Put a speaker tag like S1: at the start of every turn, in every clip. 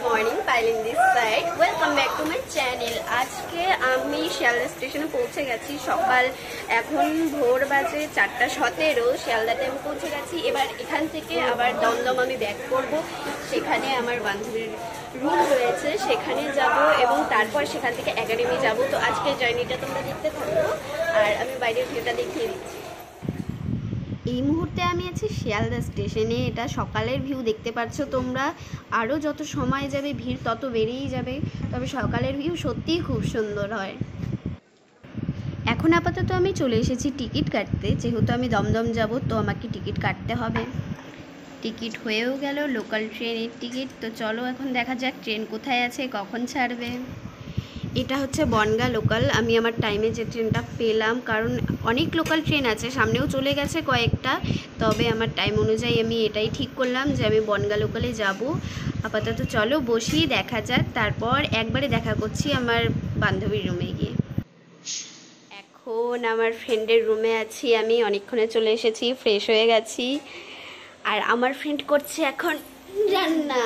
S1: Morning, পাইলিন this side. Welcome back to my channel. আজকে আমি শিয়ালদা স্টেশনে পৌঁছে গেছি সকাল, এখন ভোর বাজে 4:17। শিয়ালদাতে আমি পৌঁছে গেছি। এবার এখান থেকে আবার দমদম আমি ব্যাক করব। সেখানে আমার বান্ধবীর রুম রয়েছে, সেখানে যাব এবং তারপর সেখান থেকে একাডেমি যাব। তো আজকের জার্নিটা তোমরা দেখতে থাকো আর আমি বাইরের ভিউটা দেখিয়ে দিচ্ছি। এই মুহূর্তে আমি আছি শিয়ালদা স্টেশনে। এটা সকালের ভিউ দেখতে পাচ্ছ তোমরা। আরও যত সময় যাবে ভিড় তত বেড়েই যাবে, তবে সকালের ভিউ সত্যিই খুব সুন্দর হয়। এখন আপাতত আমি চলে এসেছি টিকিট কাটতে, যেহেতু আমি দমদম যাব তো আমাকে টিকিট কাটতে হবে। টিকিট হয়েও গেল, লোকাল ট্রেনের টিকিট। তো চলো এখন দেখা যাক ট্রেন কোথায় আছে, কখন ছাড়বে। এটা হচ্ছে বনগাঁ লোকাল। আমি আমার টাইমে যে ট্রেনটা পেলাম, কারণ অনেক লোকাল ট্রেন আছে, সামনেও চলে গেছে কয়েকটা, তবে আমার টাইম অনুযায়ী আমি এটাই ঠিক করলাম যে আমি বনগাঁ লোকালে যাব। আপাতত চলো বসি, দেখা যাক। তারপর একবারে দেখা করছি আমার বান্ধবীর রুমে গিয়ে। এখন আমার ফ্রেন্ডের রুমে আছি আমি, অনেকক্ষণে চলে এসেছি, ফ্রেশ হয়ে গেছি। আর আমার ফ্রেন্ড করছে এখন রান্না,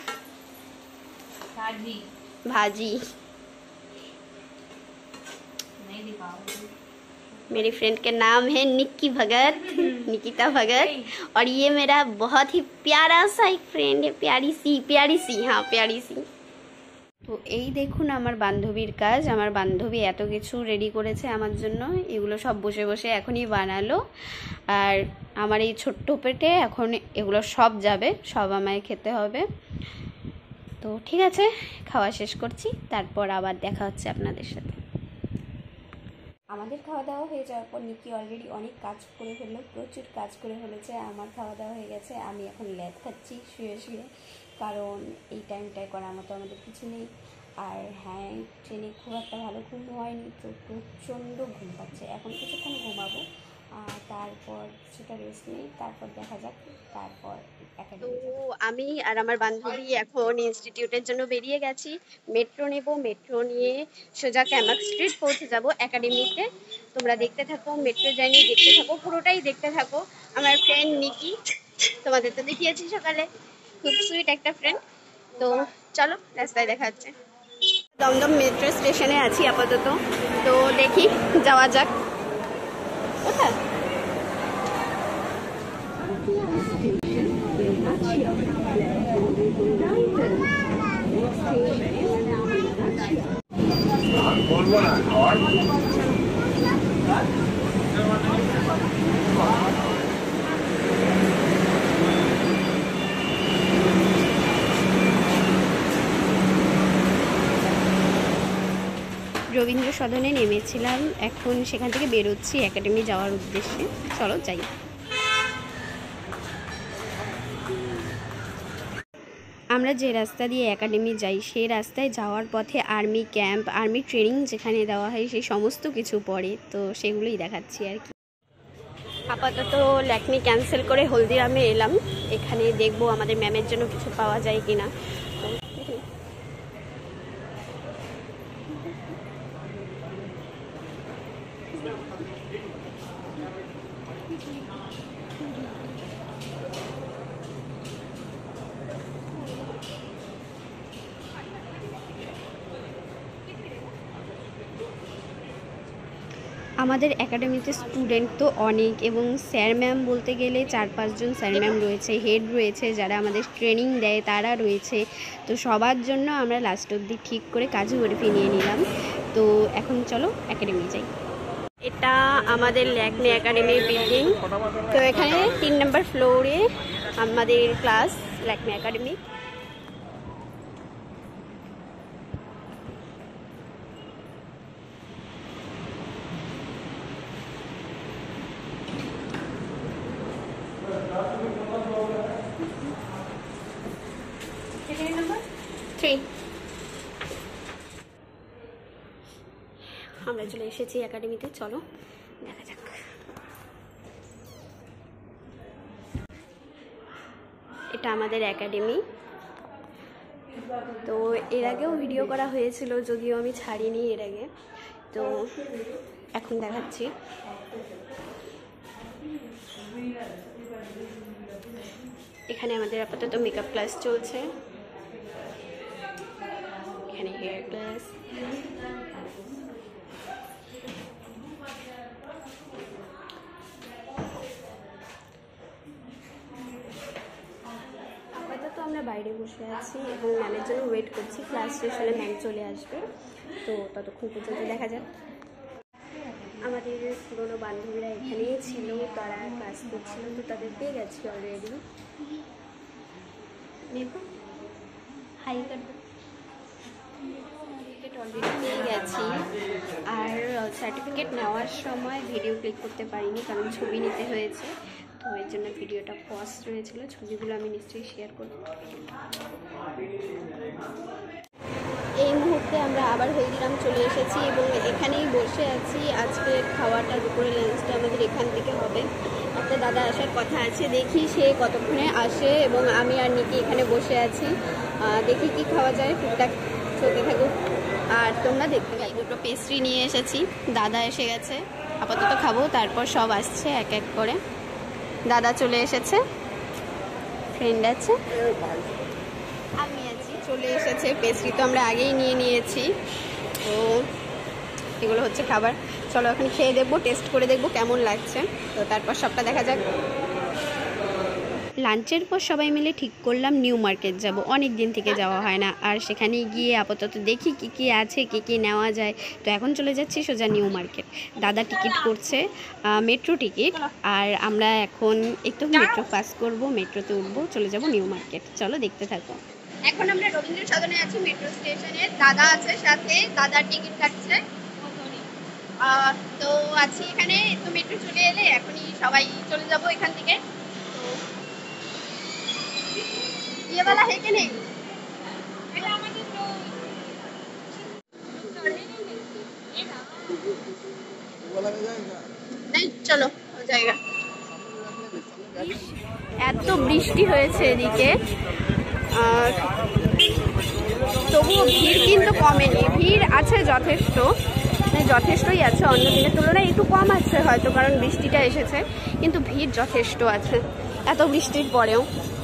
S1: ভাজি। मेरी फ्रेंड के नाम है निक्की भगत, निकिता भगत। और ये मेरा बहुत ही प्यारा सा एक फ्रेंड है, प्यारी सी, हाँ प्यारी सी। তো এই দেখুন আমার বান্ধবীর কাজ। আমার বান্ধবী এত কিছু রেডি করেছে আমার জন্য, এগুলো সব বসে বসে এখনই বানালো। আর আমার এই ছোট্ট পেটে এখন এগুলো সব যাবে, সব আমায় খেতে হবে। তো ঠিক আছে, খাওয়া শেষ করছি, তারপর আবার দেখা হচ্ছে আপনাদের সাথে। আমাদের খাওয়া দাওয়া হয়ে যাওয়ার পর নিকি অলরেডি অনেক কাজ করে ফেললো, প্রচুর কাজ করে ফেলেছে। আমার খাওয়া দাওয়া হয়ে গেছে, আমি এখন ল্যাদ খাচ্ছি শুয়ে শুয়ে, কারণ এই টাইমটায় করার মতো আমাদের কিছু নেই। আর হ্যাঁ, ট্রেনে খুব একটা ভালো ঘুম হয়নি, তো প্রচণ্ড ঘুম পাচ্ছে। এখন কিছুক্ষণ ঘুমাবো, তারপর কিছুটা রেস্ট নেই, তারপর দেখা যাক। তারপর আমি আর আমার বান্ধবী এখন ইনস্টিটিউটের জন্য বেরিয়ে গেছি। মেট্রো নেব, মেট্রো নিয়ে সোজা ক্যামাক স্ট্রিট পৌঁছে যাব একাডেমিতে। তোমরা দেখতে থাকো, মেট্রো জার্নি দেখতে থাকো, পুরোটাই দেখতে থাকো। আমার ফ্রেন্ড নিকি, তোমাদের তো দেখিয়েছি সকালে, খুব সুইট একটা ফ্রেন্ড। তো চলো রাস্তায় দেখা হচ্ছে। দমদম মেট্রো স্টেশনে আছি আপাতত, তো দেখি যাওয়া যাক। কোথায় রবীন্দ্র সদনে নেমেছিলাম, এখন সেখান থেকে বেরোচ্ছি একাডেমি যাওয়ার উদ্দেশ্যে। চলো যাই। আমরা যে রাস্তা দিয়ে একাডেমি যাই সেই রাস্তায় যাওয়ার পথে আর্মি ক্যাম্প, আর্মি ট্রেনিং যেখানে দেওয়া হয় সেই সমস্ত কিছু পড়ে, তো সেগুলোই দেখাচ্ছি আর কি। আপাতত ল্যাকমি ক্যান্সেল করে হলদিরামে এলাম। এখানে দেখবো আমাদের ম্যামের জন্য কিছু পাওয়া যায় কিনা। আমাদের একাডেমিতে স্টুডেন্ট তো অনেক, এবং স্যার ম্যাম বলতে গেলে 4-5 জন স্যার ম্যাম রয়েছে, হেড রয়েছে, যারা আমাদের ট্রেনিং দেয় তারা রয়েছে। তো সবার জন্য আমরা লাস্ট অবধি ঠিক করে কাজু বরফি নিয়ে নিলাম। তো এখন চলো একাডেমি যাই। এটা আমাদের ল্যাকমি একাডেমির বিল্ডিং। তো এখানে 3 নম্বর ফ্লোরে আমাদের ক্লাস, ল্যাকমি একাডেমি। আমরা চলে এসেছি একাডেমিতে, চলো দেখা যাক। এটা আমাদের একাডেমি। তো এর আগেও ভিডিও করা হয়েছিল, যদিও আমি ছাড়িনি এর আগে, তো এখন দেখাচ্ছি। এখানে আমাদের আপাতত মেকআপ ক্লাস চলছে। এখানে হেয়ার ক্লাস। আপাতত আমরা বাইরে বসে আছি এবং ম্যামের জন্য ওয়েট করছি। ক্লাস শেষ হলে ম্যাম চলে আসবে, তো ততক্ষণ পর্যন্ত দেখা যাক। আমাদের পুরোনো বান্ধবীরা এখানেই ছিল, তারা ক্লাস করছিল, তো তাদের পেয়ে গেছি অলরেডি। দেখো হাই করবে, অলরেডি পেয়ে গেছি। আর সার্টিফিকেট নেওয়ার সময় ভিডিও ক্লিক করতে পারিনি, কারণ ছবি নিতে হয়েছে, তো এর জন্য ভিডিওটা পজ রয়েছিল। ছবিগুলো আমি নিশ্চয়ই শেয়ার করব। এই মুহূর্তে আমরা আবার হলদিরাম চলে এসেছি এবং এখানেই বসে আছি। আজকে খাওয়াটা, দুপুরে লাঞ্চটা আমাদের এখান থেকে হবে। একটা দাদা আসার কথা আছে, দেখি সে কতক্ষণে আসে। এবং আমি আর নিকি এখানে বসে আছি, দেখি কি খাওয়া যায়, টুকটাক চলতে থাকুক আর তোমরা দেখতে থাকো। দুটো পেস্ট্রি নিয়ে এসেছি, দাদা এসে গেছে, আপাতত খাবো, তারপর সব আসছে এক এক করে। দাদা চলে এসেছে, ফ্রেন্ড আছে, আমি আছি, চলে এসেছে। পেস্ট্রি তো আমরা আগেই নিয়ে নিয়েছি, তো এগুলো হচ্ছে খাবার। চলো এখন খেয়ে দেখবো, টেস্ট করে দেখবো কেমন লাগছে, তো তারপর সবটা দেখা যাক। লাঞ্চের পর সবাই মিলে ঠিক করলাম নিউ মার্কেট যাব। অনেক দিন থেকে যাওয়া হয় না, আর সেখানে গিয়ে আপাতত দেখি কি কি আছে, কি কি নেওয়া যায়। তো এখন চলে যাচ্ছি সোজা নিউ মার্কেট। দাদা টিকিট করছে, মেট্রো টিকিট, আর আমরা এখন একটু মেট্রো পাস করব, মেট্রোতে উঠবো, চলে যাব নিউ মার্কেট। চলো দেখতে থাকো। এখন আমরা রবীন্দ্র সদনে আছি, মেট্রো স্টেশনে। দাদা আছে সাথে, দাদার টিকিট কাটছে। তো আছি এখানে, তো মেট্রো চলে এলে এখনই সবাই চলে যাব এখান থেকে। তো ये वाला है कि नहीं? नहीं, चलो हो जाएगा। এত বৃষ্টি হয়েছে এদিকে, আর তবুও ভিড় কিন্তু কমেনি। ভিড় আছে যথেষ্ট, যথেষ্টই আছে, অন্য দিনের তুলনায় একটু কম আছে হয়তো, কারণ বৃষ্টিটা এসেছে, কিন্তু ভিড় যথেষ্ট আছে এত বৃষ্টির পরেও।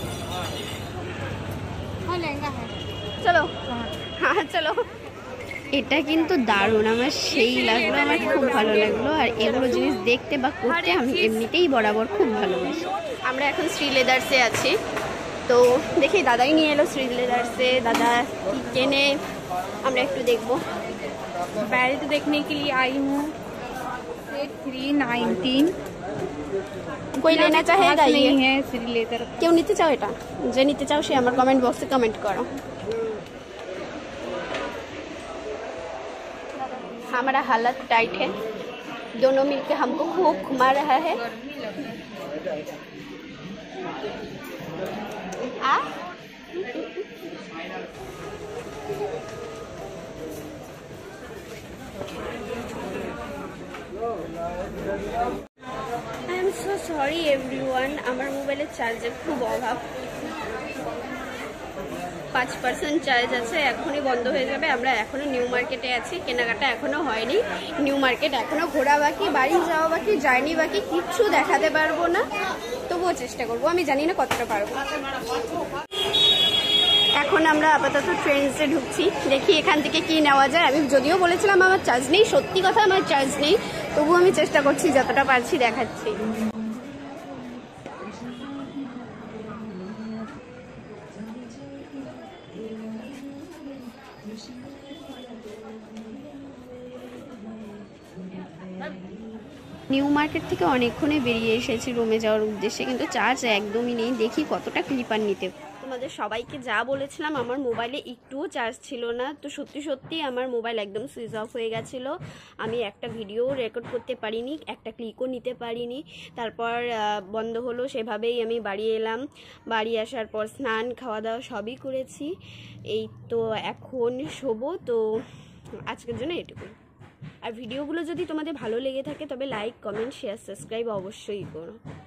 S1: চলো হ্যাঁ চলো। এটা কিন্তু দারুণ, আমার সেই লাগলো, আমার খুব ভালো লাগলো। আর এগুলো জিনিস দেখতে বা করতে আমি এমনিতেই বরাবর খুব ভালোবাসি। আমরা এখন শ্রী লেদার্সে আছি, তো দেখি দাদাই নিয়ে এলো শ্রী লেদার্সে। দাদা কি কেনে আমরা একটু দেখবো।
S2: बेल्ट देखने के लिए आई हूँ, 319।
S1: कोई लेना चाहेगा? ये
S2: है श्री लेदर।
S1: क्यों নিতে চাও? এটা যে নিতে চাও সে আমার কমেন্ট বক্সে কমেন্ট করো। हमारा हालत टाइट है, दोनों मिलके हमको खूब घुमा रहा है। I am so sorry everyone, আমার মোবাইলের চার্জের খুব অভাব, 5% চার্জ আছে, এখনই বন্ধ হয়ে যাবে। আমরা এখনো নিউ মার্কেটে আছি, কেনাকাটা এখনো হয়নি, নিউ মার্কেট এখনো ঘোরা বাকি, বাড়ি যাওয়া বাকি, জার্নি বাকি, কিচ্ছু দেখাতে পারবো না, তবুও চেষ্টা করবো, আমি জানি না কতটা পারবো। এখন আমরা আপাতত ট্রেন্সে ঢুকছি, দেখি এখান থেকে কি নেওয়া যায়। আমি যদিও বলেছিলাম আমার চার্জ নেই, সত্যি কথা আমার চার্জ নেই, তবুও আমি চেষ্টা করছি, যতটা পারছি দেখাচ্ছি। নিউ মার্কেট থেকে অনেকক্ষণে বেরিয়ে এসেছি রুমে যাওয়ার উদ্দেশ্যে, কিন্তু চার্জ একদমই নেই। দেখি কতটা ক্লিপার নিতে। তোমাদের সবাইকে যা বলেছিলাম, আমার মোবাইলে একটুও চার্জ ছিল না, তো সত্যি সত্যি আমার মোবাইল একদম সুইচ অফ হয়ে গেছিলো। আমি একটা ভিডিও রেকর্ড করতে পারিনি, একটা ক্লিকও নিতে পারিনি। তারপর বন্ধ হলো, সেভাবেই আমি বাড়ি এলাম। বাড়ি আসার পর স্নান, খাওয়া দাওয়া সবই করেছি। এই তো এখন শোবো। তো আজকের জন্য এটুকুই। আর ভিডিওগুলো যদি তোমাদের ভালো লেগে থাকে তবে লাইক, কমেন্ট, শেয়ার, সাবস্ক্রাইব অবশ্যই করো।